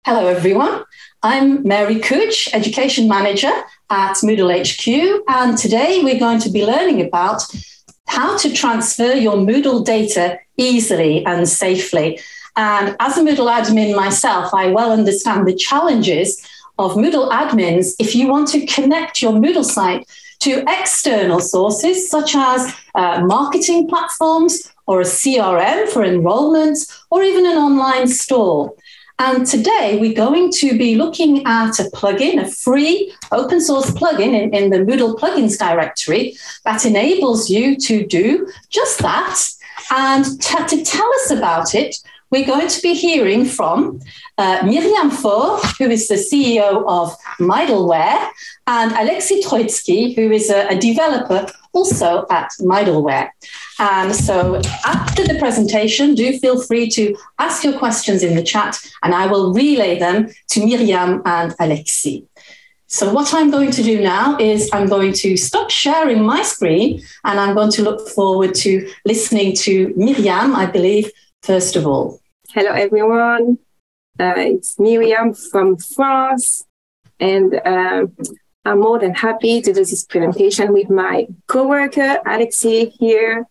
Hello, everyone. I'm Mary Cooch, Education Manager at Moodle HQ, and today we're going to be learning about how to transfer your Moodle data easily and safely. And as a Moodle admin myself, I well understand the challenges of Moodle admins if you want to connect your Moodle site to external sources such as marketing platforms or a CRM for enrollment or even an online store. And today we're going to be looking at a plugin, a free open source plugin in the Moodle plugins directory that enables you to do just that. And to tell us about it, we're going to be hearing from Myriam Faure, who is the CEO of Myddleware, and Alexis Troitsky, who is a developer also at Myddleware. And so after the presentation, do feel free to ask your questions in the chat, and I will relay them to Myriam and Alexis. So what I'm going to do now is I'm going to stop sharing my screen, and I'm going to look forward to listening to Myriam, I believe, first of all. Hello, everyone. It's Myriam from France, and I'm more than happy to do this presentation with my coworker, Alexis, here.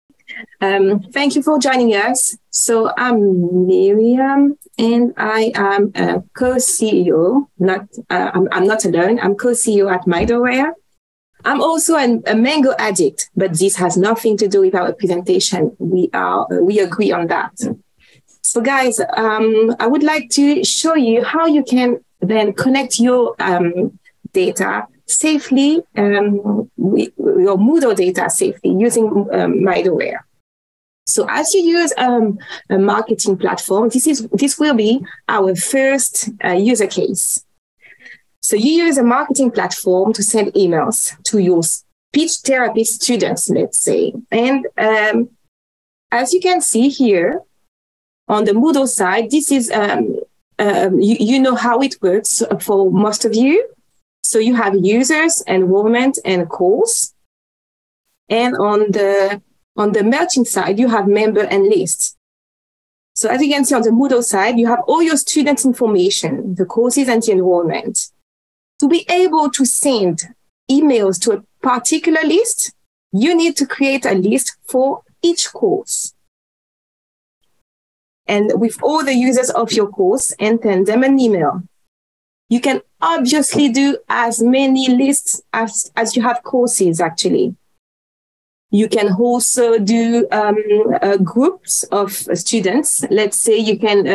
Thank you for joining us. So I'm Myriam, and I am a co-CEO. I'm not alone. I'm co-CEO at Myddleware. I'm also a mango addict, but this has nothing to do with our presentation. We agree on that. So guys, I would like to show you how you can then connect your data safely, with your Moodle data safely using Myddleware. So as you use a marketing platform, this will be our first user case. So you use a marketing platform to send emails to your speech therapy students, let's say. And as you can see here, on the Moodle side, this is, you know how it works for most of you. So you have users, enrollment, and course. And on the merchant side, you have member and lists. So as you can see on the Moodle side, you have all your students' information, the courses and the enrollment. To be able to send emails to a particular list, you need to create a list for each course. And with all the users of your course, and send them an email. You can obviously do as many lists as you have courses, actually. You can also do groups of students. Let's say you can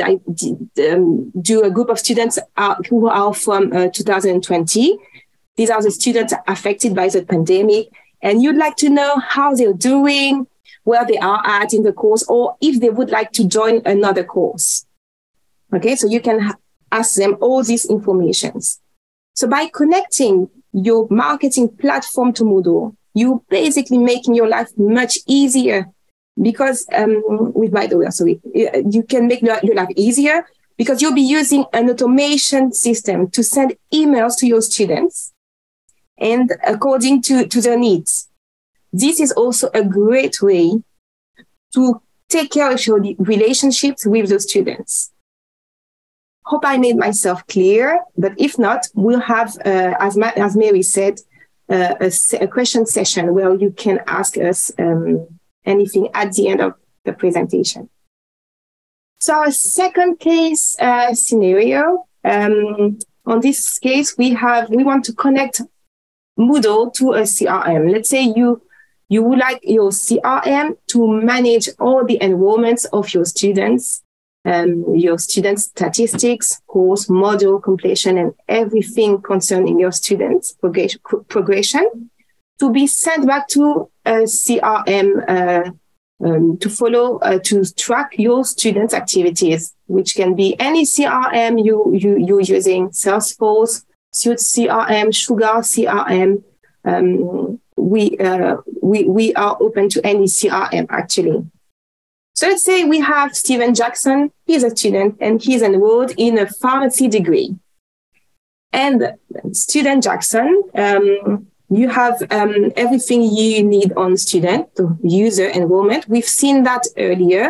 do a group of students who are from 2020. These are the students affected by the pandemic, and you'd like to know how they're doing, where they are at in the course, or if they would like to join another course. Okay, so you can ask them all these informations. So by connecting your marketing platform to Moodle, you're basically making your life much easier because with Myddleware, you can make your life easier because you'll be using an automation system to send emails to your students and according to their needs. This is also a great way to take care of your relationships with the students. Hope I made myself clear, but if not, we'll have, as Mary said, a question session where you can ask us anything at the end of the presentation. So our second case scenario, on this case, we want to connect Moodle to a CRM. Let's say you would like your CRM to manage all the enrollments of your students, statistics, course, module completion, and everything concerning your students' progression to be sent back to a CRM to follow, to track your students' activities, which can be any CRM you're using, Salesforce, Suite CRM, Sugar CRM. We are open to any CRM, actually. So let's say we have Steven Jackson. He's a student and he's enrolled in a pharmacy degree. And student Jackson, you have everything you need on student, user enrollment. We've seen that earlier.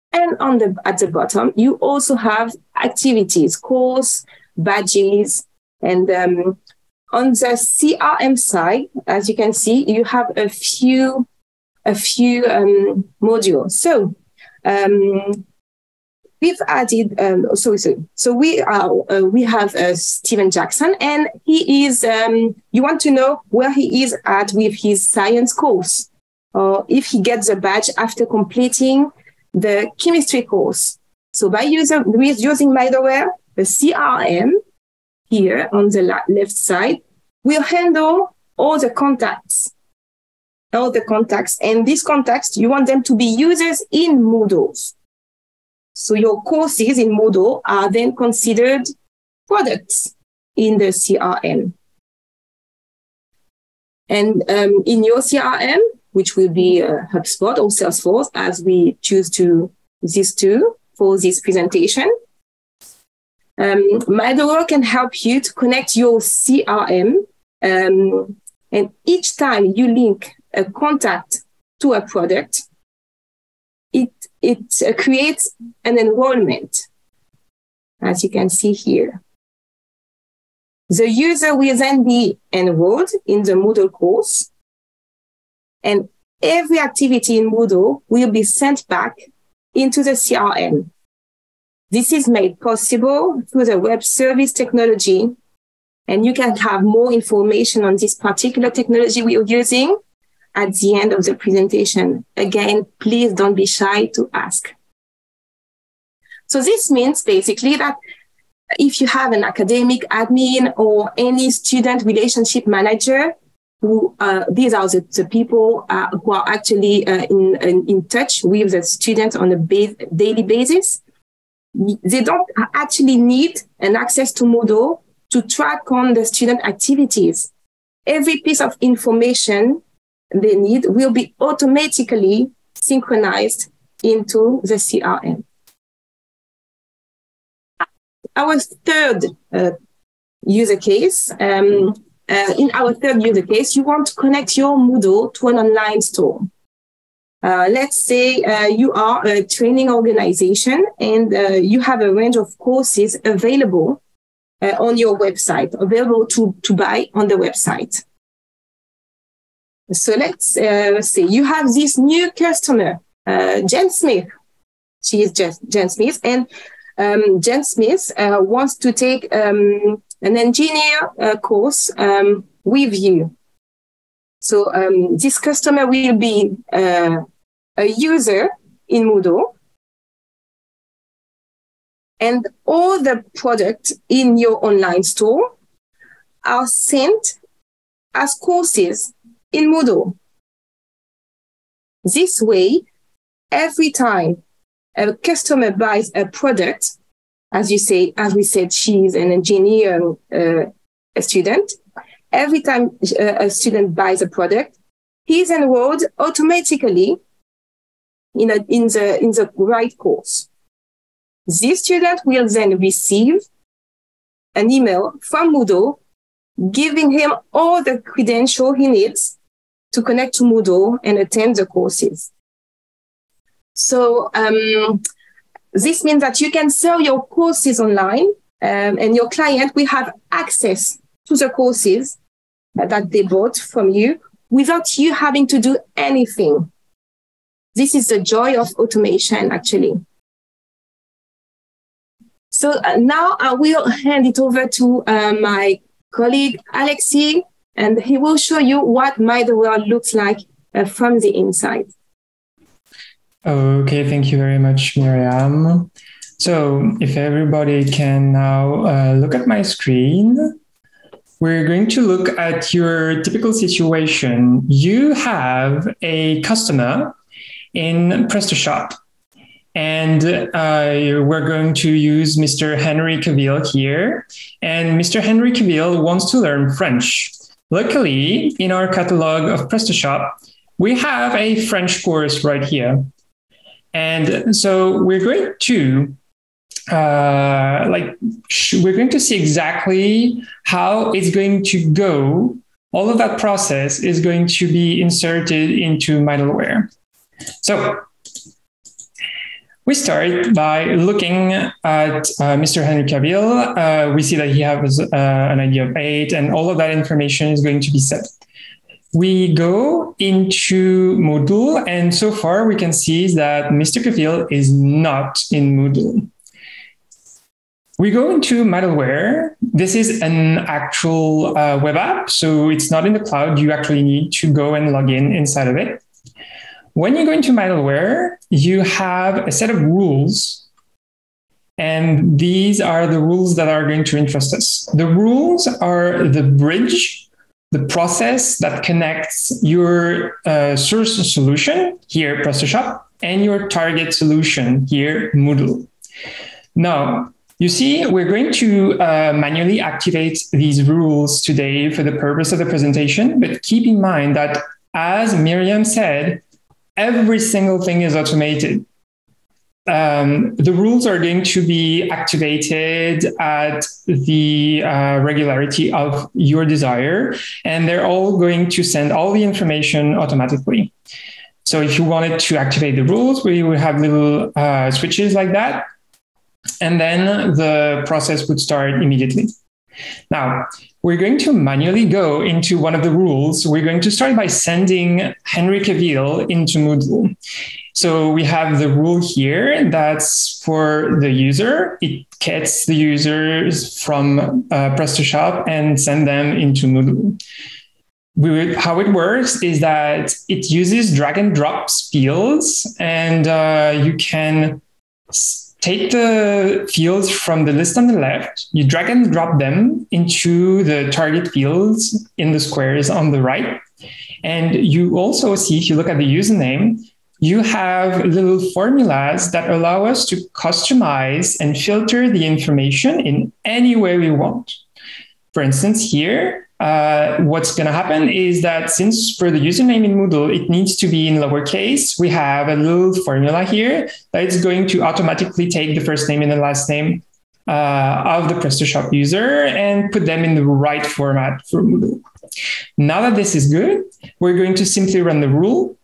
And at the bottom, you also have activities, course, badges, and on the CRM side, as you can see, you have a few modules. So we've added. So we have Steven Jackson, and he is. You want to know where he is at with his science course, or if he gets a badge after completing the chemistry course. So by using Myddleware, the CRM here on the left side will handle all the contacts. And these contacts, you want them to be users in Moodle. So your courses in Moodle are then considered products in the CRM. And in your CRM, which will be HubSpot or Salesforce, as we choose these two for this presentation, Myddleware can help you to connect your CRM. And each time you link a contact to a product, it creates an enrollment, as you can see here. The user will then be enrolled in the Moodle course, and every activity in Moodle will be sent back into the CRM. This is made possible through the web service technology, and you can have more information on this particular technology we are using at the end of the presentation. Again, please don't be shy to ask. So this means basically that if you have an academic admin or any student relationship manager, these are the people who are actually in touch with the students on a daily basis. They don't actually need an access to Moodle to track on the student activities. Every piece of information they need will be automatically synchronized into the CRM. Our third use case, you want to connect your Moodle to an online store. Let's say you are a training organization and you have a range of courses available on your website, available to buy on the website. So let's say you have this new customer, Jen Smith. She is Jen Smith, and Jen Smith wants to take an engineer course with you. So this customer will be a user in Moodle, and all the products in your online store are sent as courses in Moodle. This way, every time a customer buys a product, as we said, she's an engineer, a student. Every time a student buys a product, he's enrolled automatically in the right course. This student will then receive an email from Moodle giving him all the credentials he needs to connect to Moodle and attend the courses. So this means that you can sell your courses online, and your client will have access to the courses that they bought from you without you having to do anything. This is the joy of automation, actually. So now I will hand it over to my colleague, Alexi, and he will show you what Myddleware looks like from the inside. Okay, thank you very much, Miriam. So if everybody can now look at my screen, we're going to look at your typical situation. You have a customer in PrestaShop, and we're going to use Mr. Henry Cavill here. And Mr. Henry Cavill wants to learn French. Luckily, in our catalog of PrestaShop, we have a French course right here. And so we're going to we're going to see exactly how it's going to go. All of that process is going to be inserted into Myddleware. So We start by looking at Mr. Henry Cavill. We see that he has an ID of 8, and all of that information is going to be set. We go into Moodle, and so far we can see that Mr. Cavill is not in Moodle. We go into Myddleware. This is an actual web app, so it's not in the cloud. You actually need to go and log in inside of it. When you go into Myddleware, you have a set of rules, and these are the rules that are going to interest us. The rules are the bridge, the process that connects your source solution, here PrestaShop, and your target solution, here Moodle. Now, you see, we're going to manually activate these rules today for the purpose of the presentation, but keep in mind that, as Miriam said, every single thing is automated. The rules are going to be activated at the regularity of your desire, and they're all going to send all the information automatically. So if you wanted to activate the rules, we will have little switches like that. And then the process would start immediately. Now, we're going to manually go into one of the rules. We're going to start by sending Henry Cavill into Moodle. So we have the rule here that's for the user. It gets the users from PrestaShop and send them into Moodle. How it works is that it uses drag and drop fields, and you can take the fields from the list on the left, you drag and drop them into the target fields in the squares on the right. And you also see, if you look at the username, you have little formulas that allow us to customize and filter the information in any way we want. For instance, here, what's going to happen is that since for the username in Moodle, it needs to be in lowercase, we have a little formula here that is going to automatically take the first name and the last name of the PrestaShop user and put them in the right format for Moodle. Now that this is good, we're going to simply run the rule.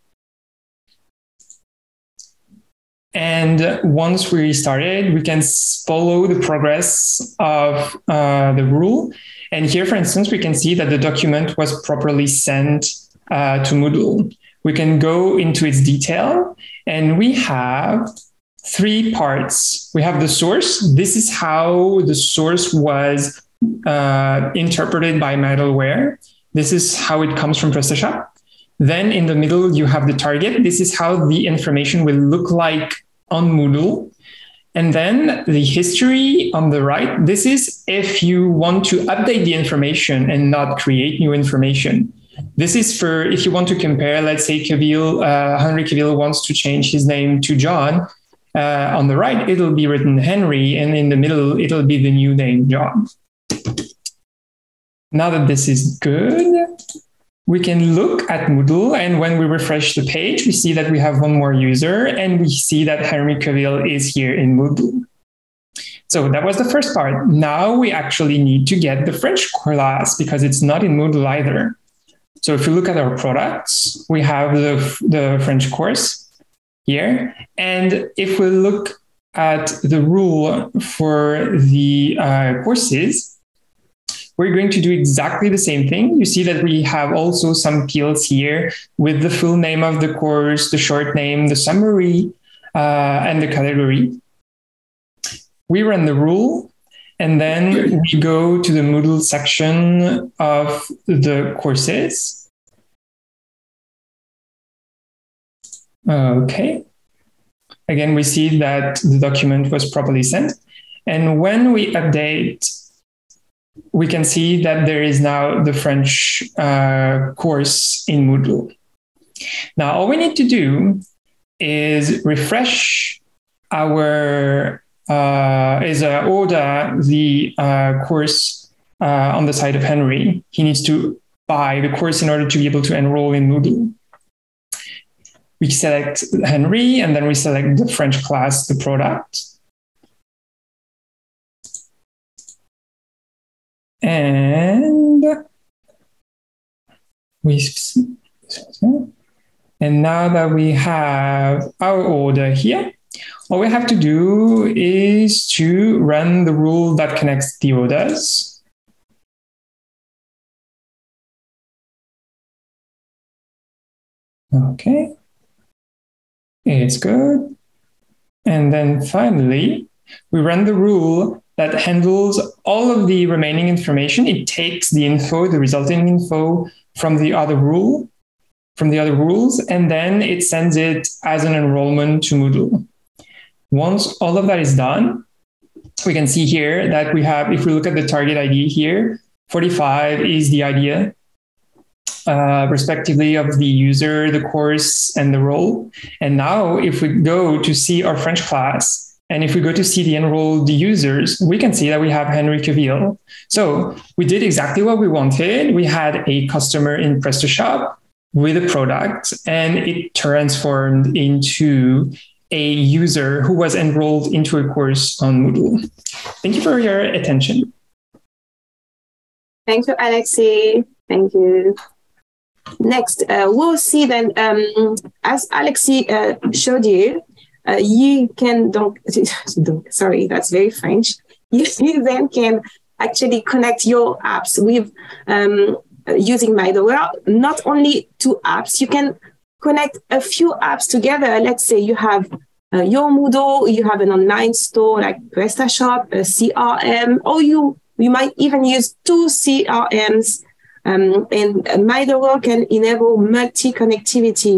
And once we started, we can follow the progress of the rule. And here, for instance, we can see that the document was properly sent to Moodle. We can go into its detail, and we have 3 parts. We have the source. This is how the source was interpreted by Myddleware. This is how it comes from PrestaShop. Then in the middle, you have the target. This is how the information will look like on Moodle. And then the history on the right, this is if you want to update the information and not create new information. This is for if you want to compare, let's say Henry Cavill wants to change his name to John. On the right, it'll be written Henry, and in the middle, it'll be the new name, John. Now that this is good, we can look at Moodle, and when we refresh the page, we see that we have one more user, and we see that Henry Cavill is here in Moodle. So that was the first part. Now we actually need to get the French class because it's not in Moodle either. So if you look at our products, we have the French course here. And if we look at the rule for the courses, we're going to do exactly the same thing. You see that we have also some fields here with the full name of the course, the short name, the summary, and the category. We run the rule, and then we go to the Moodle section of the courses. Okay. Again, we see that the document was properly sent. And when we update, we can see that there is now the French course in Moodle. Now, all we need to do is refresh order the course on the side of Henry. He needs to buy the course in order to be able to enroll in Moodle. We select Henry, and then we select the French class, the product. And now that we have our order here, All we have to do is to run the rule that connects the orders. Okay, it's good. And then finally, we run the rule that handles all of the remaining information. It takes the info, the resulting info from the other rules, and then it sends it as an enrollment to Moodle. Once all of that is done, we can see here that we have, if we look at the target ID here, 45 is the idea, respectively of the user, the course, and the role. And now if we go to see our French class, and if we go to see the enrolled users, we can see that we have Henry Cavill. So we did exactly what we wanted. We had a customer in PrestaShop with a product, and it transformed into a user who was enrolled into a course on Moodle. Thank you for your attention. Thank you, Alexis. Thank you. Next, we'll see then, as Alexis showed you, you can, sorry, that's very French. You then can actually connect your apps with using Myddleware. Not only two apps, you can connect a few apps together. Let's say you have your Moodle, you have an online store like PrestaShop, a CRM, or you might even use two CRMs. And Myddleware can enable multi-connectivity.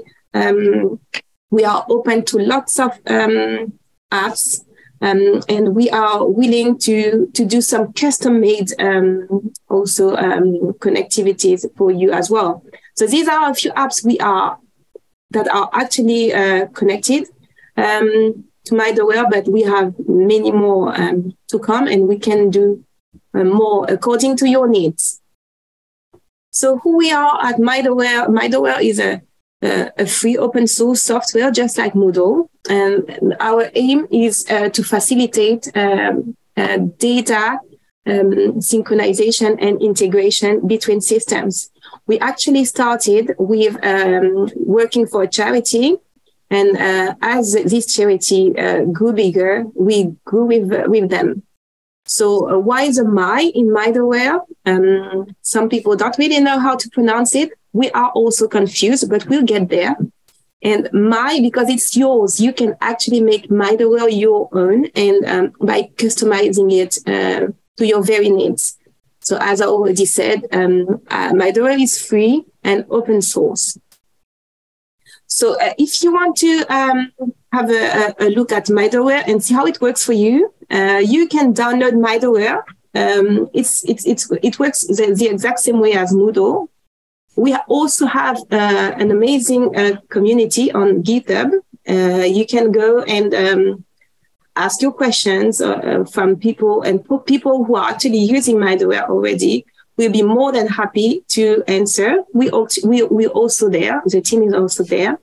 We are open to lots of apps, and we are willing to do some custom-made also connectivities for you as well. So these are a few apps that are actually connected to Myddleware, but we have many more to come, and we can do more according to your needs. So who we are at Myddleware? Myddleware is a free open source software, just like Moodle. And our aim is to facilitate data synchronization and integration between systems. We actually started with working for a charity. And as this charity grew bigger, we grew with them. So why is a My in Myddleware? Some people don't really know how to pronounce it. We are also confused, but we'll get there. And My, because it's yours, you can actually make Myddleware your own, and by customizing it to your very needs. So as I already said, Myddleware is free and open source. So if you want to have a look at Myddleware and see how it works for you, you can download Myddleware. It works the exact same way as Moodle. We also have an amazing community on GitHub. You can go and ask your questions from people, and people who are actually using Myddleware already will be more than happy to answer. We're also there. The team is also there.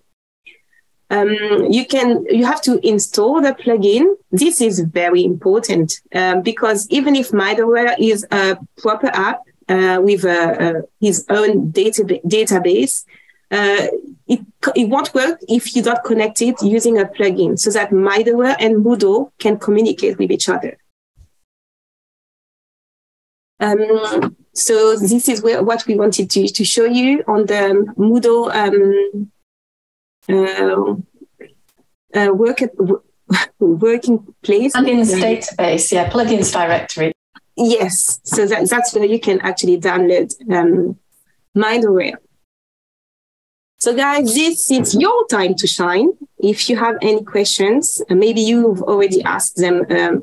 You have to install the plugin. This is very important because even if Myddleware is a proper app with his own database, it won't work if you don't connect it using a plugin, so that Myddleware and Moodle can communicate with each other. So this is what we wanted to show you on the Moodle working place. Plugins database, yeah, plugins directory. Yes, so that's where you can actually download Myddleware. So guys, this is your time to shine. If you have any questions, maybe you've already asked them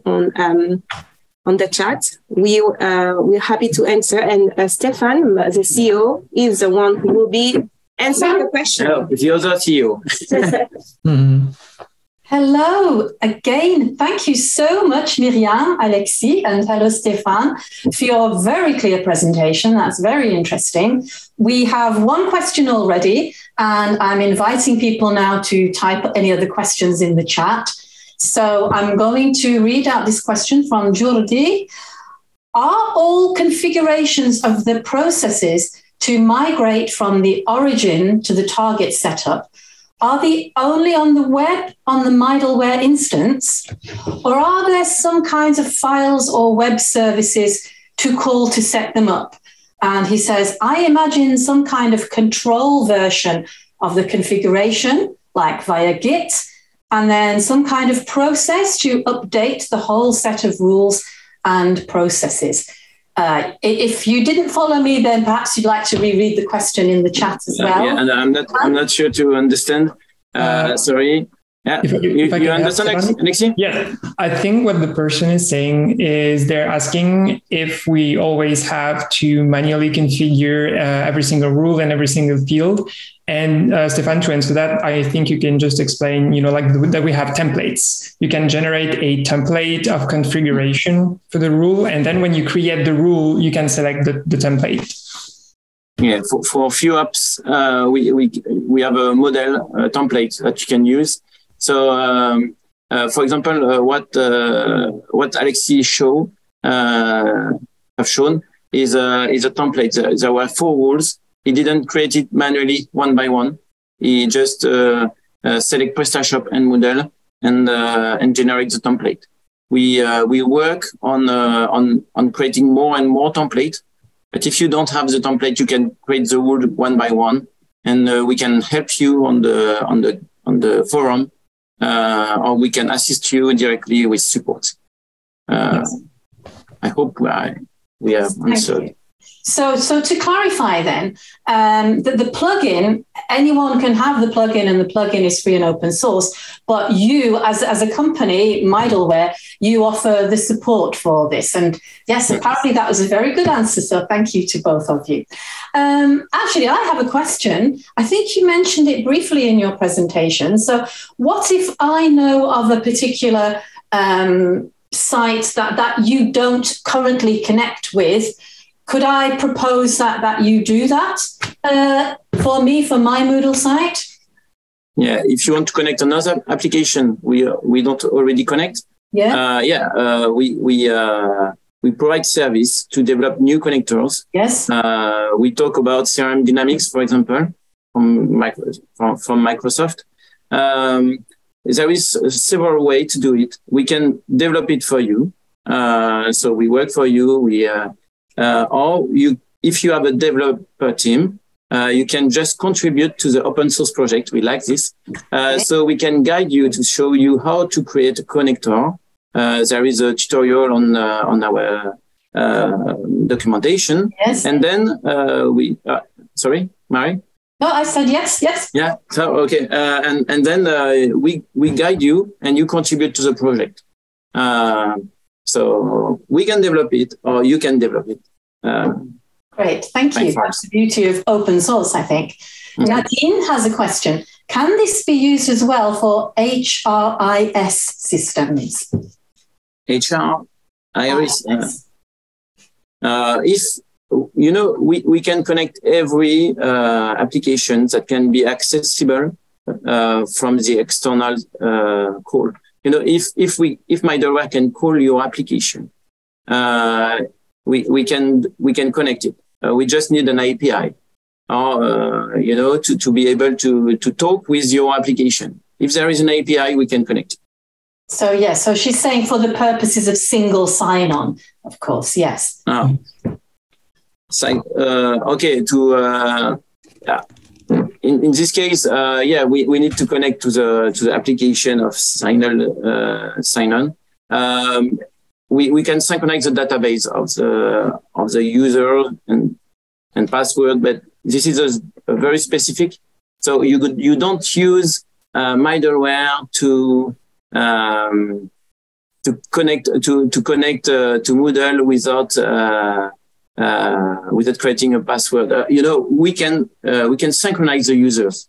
on the chat. We're happy to answer. And Stefan, the CEO, is the one who will be answering the question. Hello, the other CEO. Mm-hmm. Hello again. Thank you so much, Myriam, Alexis, and hello, Stéphane, for your very clear presentation. That's very interesting. We have one question already, and I'm inviting people now to type any other questions in the chat. So I'm going to read out this question from Jordi. Are all configurations of the processes to migrate from the origin to the target setup are they only on the web, on the Myddleware instance, or are there some kinds of files or web services to call to set them up? And he says, I imagine some kind of control version of the configuration, like via Git, and then some kind of process to update the whole set of rules and processes. If you didn't follow me, then perhaps you'd like to reread the question in the chat as well. Yeah, and I'm not sure to understand. Sorry. Yeah. If I you can understand, Alexis? Yeah, I think what the person is saying is they're asking if we always have to manually configure every single rule and every single field. And Stefan, to answer that, I think you can just explain, that we have templates. You can generate a template of configuration for the rule. And then when you create the rule, you can select the template. Yeah, for a few apps, we have a model template that you can use. So, for example, what Alexis have shown is a template. There were 4 rules. He didn't create it manually one by one. He just select PrestaShop and Moodle and generate the template. We work on creating more and more templates. But if you don't have the template, you can create the rule one by one, and we can help you on the forum. Or we can assist you directly with support. I hope we have answered. So to clarify then, the plugin, anyone can have the plugin, and the plugin is free and open source, but you as a company, Myddleware, you offer the support for this. And yes, apparently that was a very good answer. So thank you to both of you. Actually, I have a question. I think you mentioned it briefly in your presentation. So what if I know of a particular site that you don't currently connect with? Could I propose that you do that for me, for my Moodle site? Yeah, if you want to connect another application we don't already connect. Yeah. We provide service to develop new connectors. Yes. We talk about CRM Dynamics, for example, from Microsoft. There is several ways to do it. We can develop it for you. So we work for you. If you have a developer team, you can just contribute to the open source project. We like this. So we can guide you to show you how to create a connector. There is a tutorial on our documentation. Yes. And then sorry, Mary? No, I said yes. Yeah. So, okay. And then we guide you and you contribute to the project. So we can develop it, or you can develop it. Great, thank you. That's the beauty of open source, I think. Mm-hmm. Nadine has a question. Can this be used as well for HRIS systems? HRIS. If we can connect every application that can be accessible from the external call. If Myddleware can call your application, we can connect it. We just need an API, or to be able to talk with your application. If there is an API, we can connect it. So yes, so she's saying for the purposes of single sign-on, of course, yes. Okay. In this case, we need to connect to the application of sign-on. We can synchronize the database of the user and password, but this is a very specific. So you don't use Myddleware to connect to Moodle without creating a password. We can synchronize the users.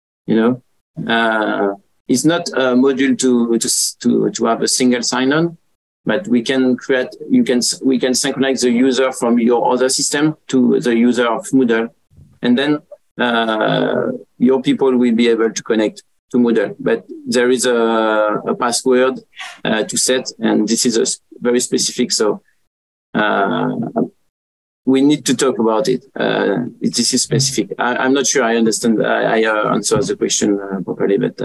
It's not a module to have a single sign-on. But we can synchronize the user from your other system to the user of Moodle. And then your people will be able to connect to Moodle. But there is a password to set, and this is very specific. So we need to talk about it. This is specific. I'm not sure I understand. I answer the question properly, but.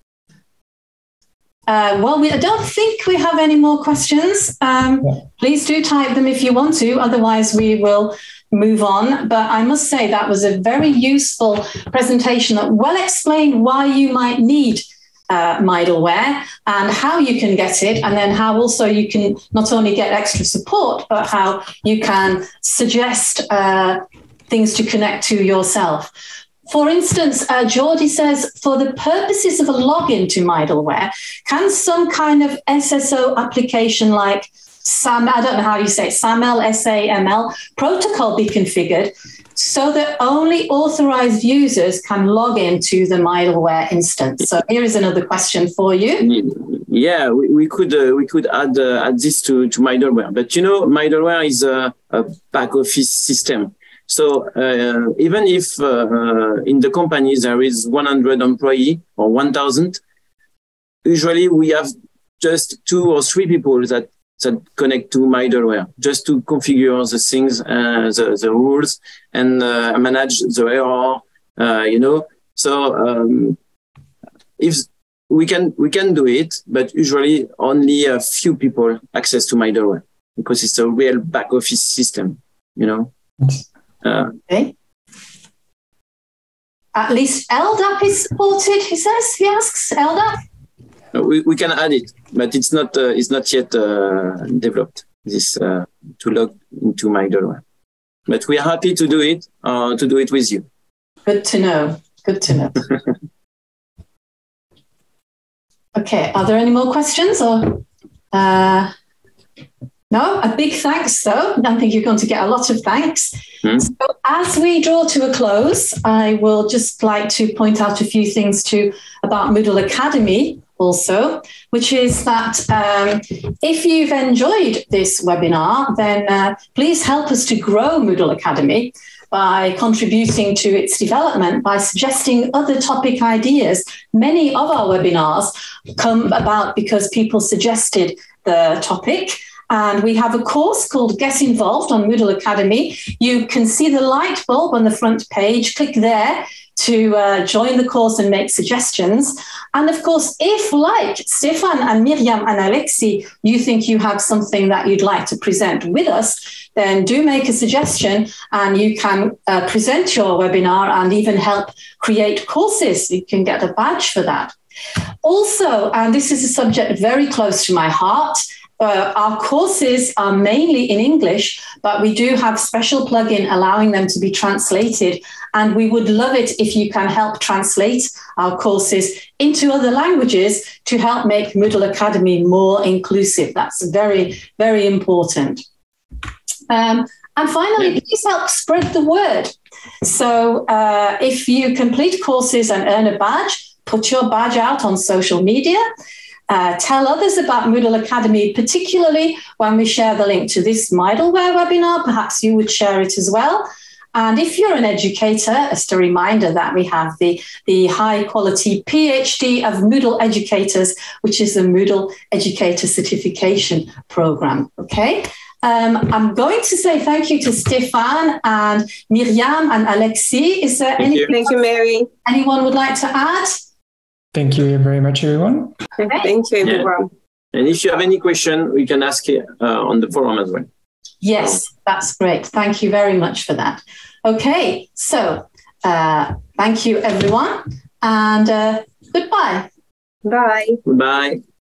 Well, I don't think we have any more questions. Please do type them if you want to. Otherwise, we will move on. But I must say that was a very useful presentation that well explained why you might need Myddleware and how you can get it, and then how also you can not only get extra support, but how you can suggest things to connect to yourself. For instance, Geordie says, for the purposes of a login to Myddleware, can some kind of SSO application like SAM, I don't know how you say it, SAML, SAML protocol be configured so that only authorized users can log into the Myddleware instance? So here is another question for you. Yeah, we could add this to Myddleware, but you know, Myddleware is a back office system. So even if in the company there is 100 employees or 1,000, usually we have just 2 or 3 people that connect to Myddleware just to configure the things, the rules, and manage the error. You know, so if we can do it, but usually only a few people access to Myddleware because it's a real back office system. You know. Okay. At least LDAP is supported, he says. He asks LDAP. We can add it, but it's not yet developed. This to log into Myddleware, but we are happy to do it with you. Good to know. Good to know. Okay. Are there any more questions or? No, a big thanks, though. I think you're going to get a lot of thanks. So as we draw to a close, I will just like to point out a few things about Moodle Academy also, which is that if you've enjoyed this webinar, then please help us to grow Moodle Academy by contributing to its development, by suggesting other topic ideas. Many of our webinars come about because people suggested the topic. And we have a course called Get Involved on Moodle Academy. You can see the light bulb on the front page. Click there to join the course and make suggestions. And of course, if like Stefan and Miriam and Alexi, you think you have something that you'd like to present with us, then do make a suggestion and you can present your webinar and even help create courses. You can get a badge for that. Also, and this is a subject very close to my heart, our courses are mainly in English, but we do have special plugin allowing them to be translated. And we would love it if you can help translate our courses into other languages to help make Moodle Academy more inclusive. That's very, very important. And finally, please help spread the word. So if you complete courses and earn a badge, put your badge out on social media. Tell others about Moodle Academy, particularly when we share the link to this Myddleware webinar. Perhaps you would share it as well. And if you're an educator, just a reminder that we have the high quality PhD of Moodle educators, which is the Moodle Educator Certification Program. Okay. I'm going to say thank you to Stefan and Miriam and Alexi. Is there anything? Thank you, Mary. Anyone would like to add? Thank you very much, everyone. Okay. Thank you, everyone. Yeah. And if you have any question, we can ask on the forum as well. Yes, that's great. Thank you very much for that. Okay, so thank you, everyone, and goodbye. Bye. Bye.